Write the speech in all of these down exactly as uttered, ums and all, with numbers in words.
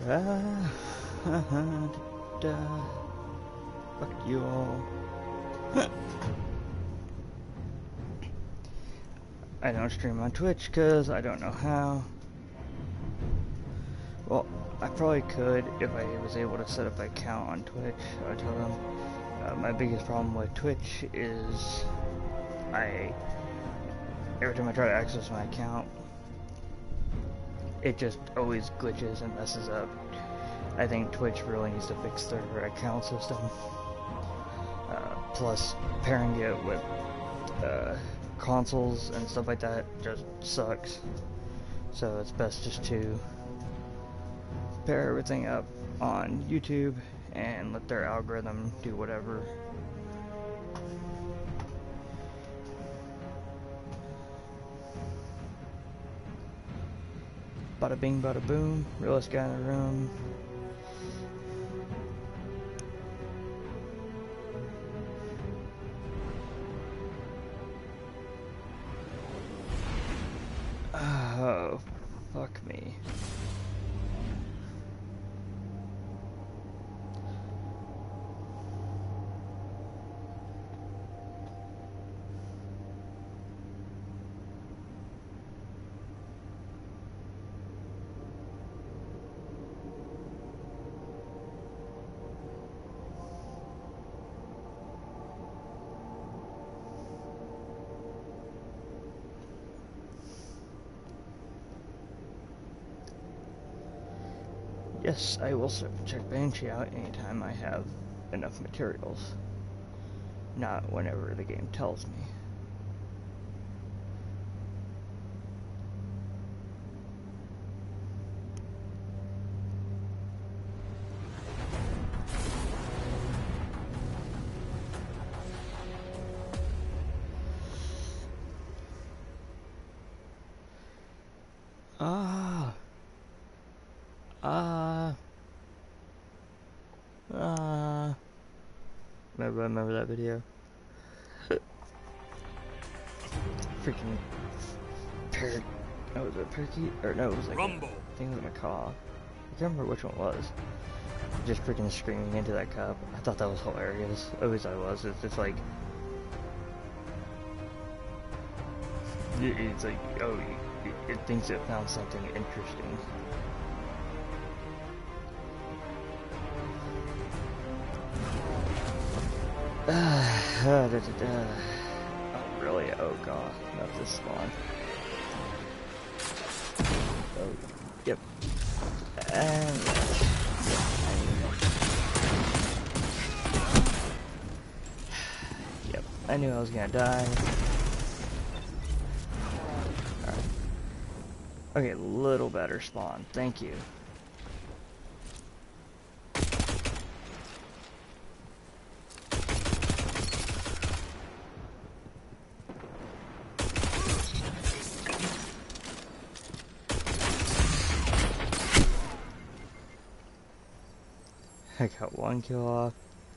Ah, da, da. Fuck you all. I don't stream on Twitch because I don't know how. Well, I probably could if I was able to set up an account on Twitch. I tell them uh, my biggest problem with Twitch is I every time I try to access my account, it just always glitches and messes up. I think Twitch really needs to fix their account system. Uh, plus, pairing it with uh, consoles and stuff like that just sucks. So it's best just to pair everything up on YouTube and let their algorithm do whatever. Bada bing, bada boom. Realest guy in the room. Oh, fuck me. Yes, I will check Banshee out anytime I have enough materials. Not whenever the game tells me. Ah. Ah. Ah. Remember, remember that video? Freaking parrot. Oh, was it a parakeet? Or no, it was like Rumble. a thing with a macaw. I can't remember which one it was. Just freaking screaming into that cup. I thought that was hilarious. Always I was. It's just like. It's like, oh, it, it thinks it found something interesting. Uh, da, da, da. Oh, really? Oh, God. Not this spawn. Oh, yep. And... Yep. I knew I was gonna die. Alright. Okay, little better spawn. Thank you. I got one kill off.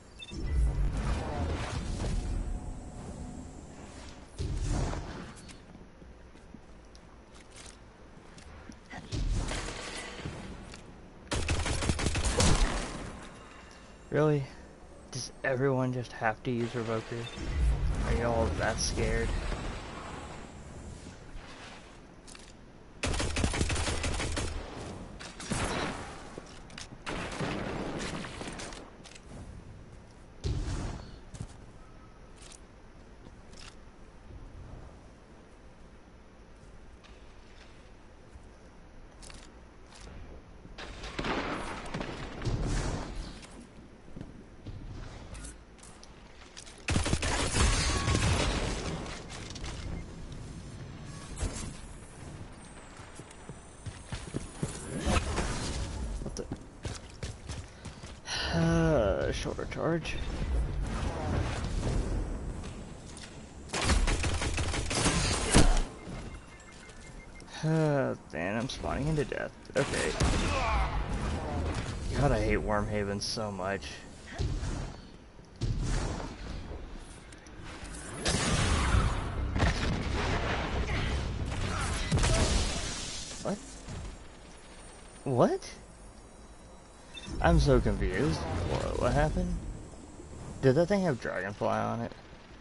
Really? Does everyone just have to use Revoker? Are you all that scared? Shoulder charge. Uh, man, I'm spawning into death. Okay. God, I hate Wormhaven so much. What? What? I'm so confused. What, what happened? Did that thing have Dragonfly on it?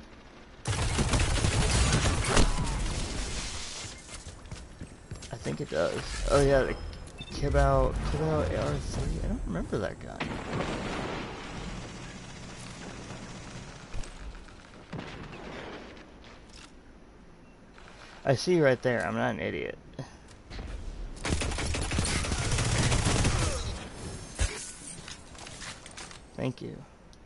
I think it does. Oh yeah, the Kibao, Kibao A R three? I don't remember that gun. I see you right there, I'm not an idiot. Thank you.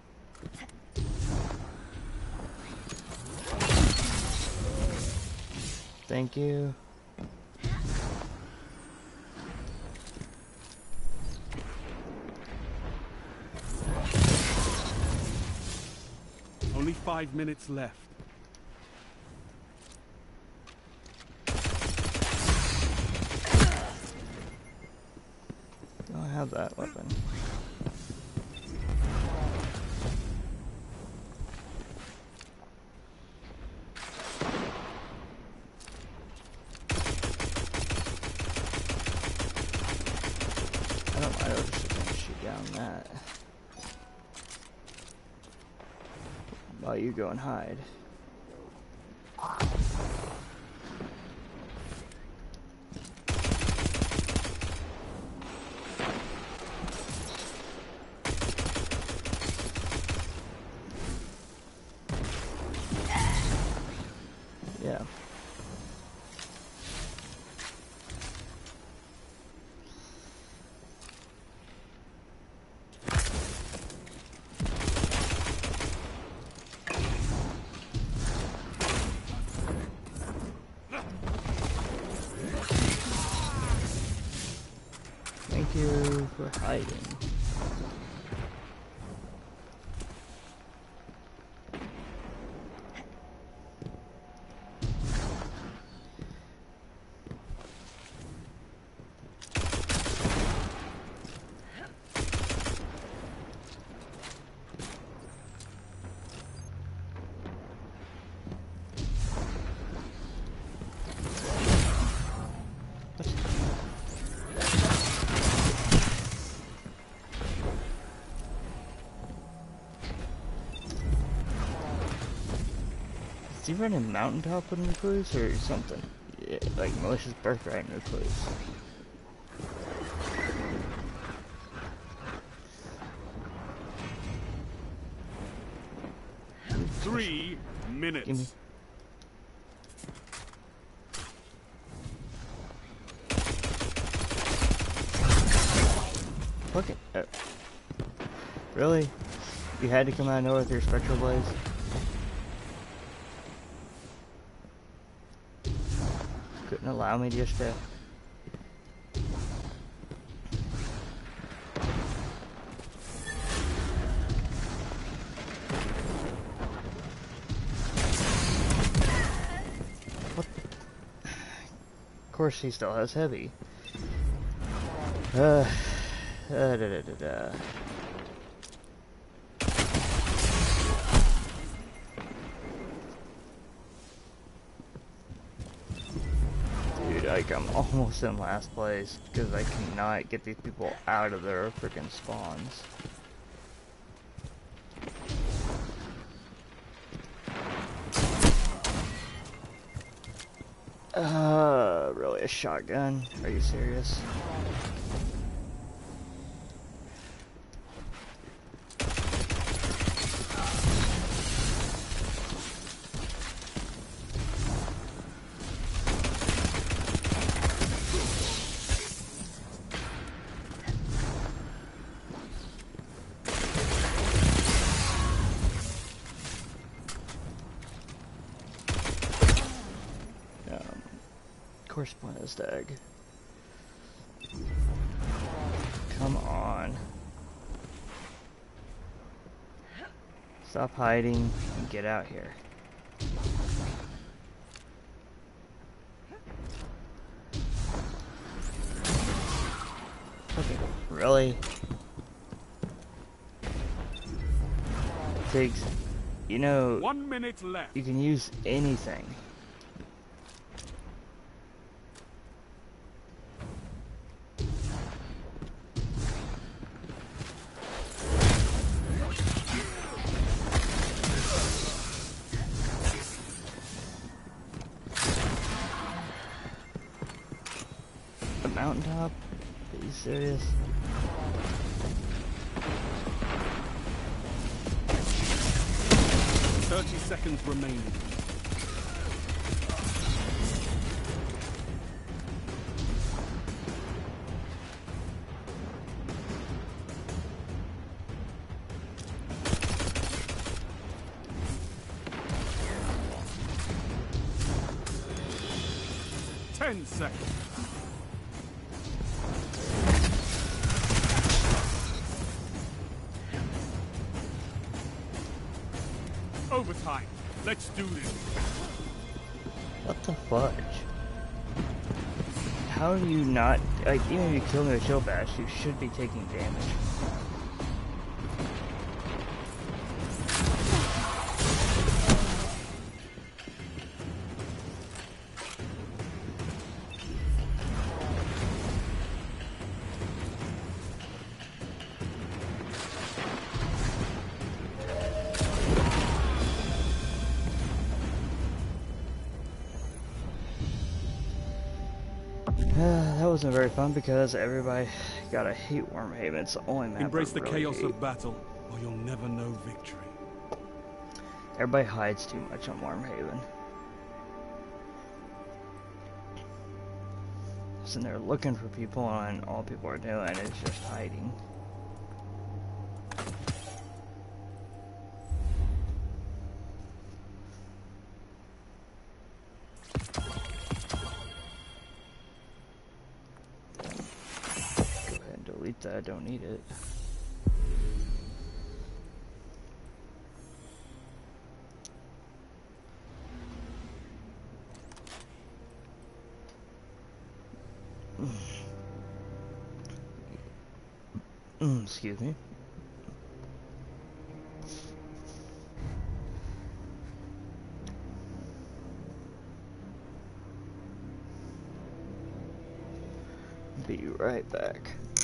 Thank you. Only five minutes left. Don't have that weapon. I don't mind, I'll just gonna shoot down that. While you go and hide. Yeah. Thank you for hiding. Is he running mountaintop with nucleus or something? Yeah, like malicious birthright nucleus. Three minutes. Give me. Look at uh, really? You had to come out of nowhere with your spectral blaze? Couldn't allow me just to. What? Of course, he still has heavy. Uh, uh da, da, da, da. Like, I'm almost in last place because I cannot get these people out of their freaking spawns. Uh, really a shotgun? Are you serious? Course point is the egg. Come on. Stop hiding and get out here. Okay, really? Takes, you know, One minute left. You can use anything. mountaintop? Are you serious? Thirty seconds remaining. Ten seconds. Overtime. Let's do this. What the fudge? How are you not, like, even if you kill me with shield bash, you should be taking damage. That wasn't very fun because everybody got a hate Wormhaven. It's the only map Embrace I the really chaos hate. of battle, or you'll never know victory. Everybody hides too much on Wormhaven. Sitting there looking for people, and all people are doing is just hiding. Delete that, I don't need it. Mm, excuse me. Be right back.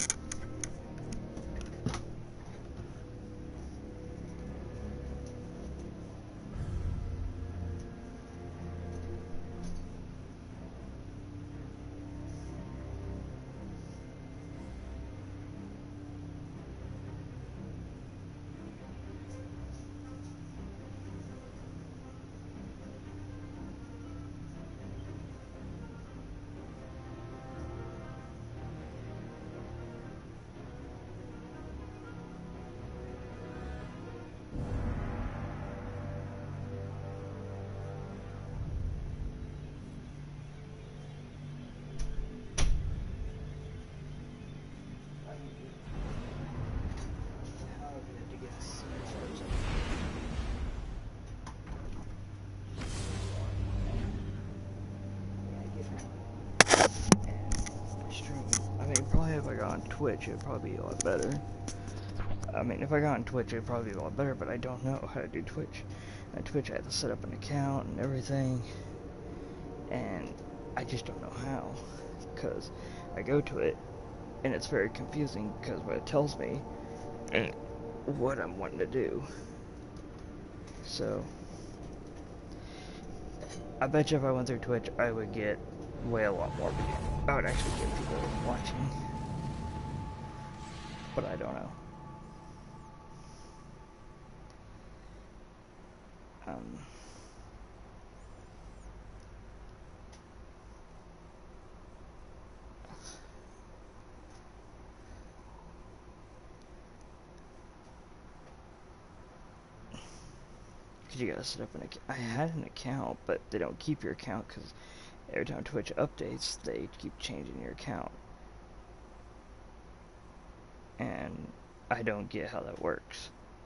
Probably if I got on Twitch, it'd probably be a lot better. I mean, if I got on Twitch, it'd probably be a lot better, but I don't know how to do Twitch. On Twitch, I have to set up an account and everything, and I just don't know how, because I go to it, and it's very confusing, because what it tells me, and what I'm wanting to do. So, I bet you if I went through Twitch, I would get way a lot more people. I would actually get people watching. But I don't know. Um, Cause you gotta set up an account. I had an account, but they don't keep your account because every time Twitch updates, they keep changing your account. And I don't get how that works.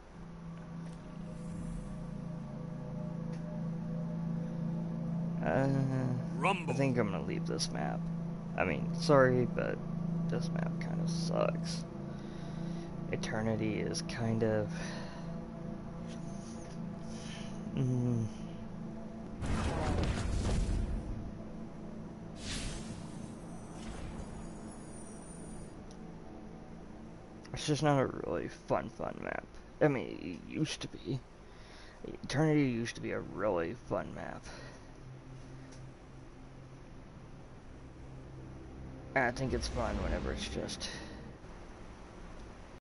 Uh, I think I'm gonna leave this map. I mean, sorry, but this map kind of sucks. Eternity is kind of... Mm, it's just not a really fun, fun map. I mean, it used to be. Eternity used to be a really fun map. I think it's fun whenever it's just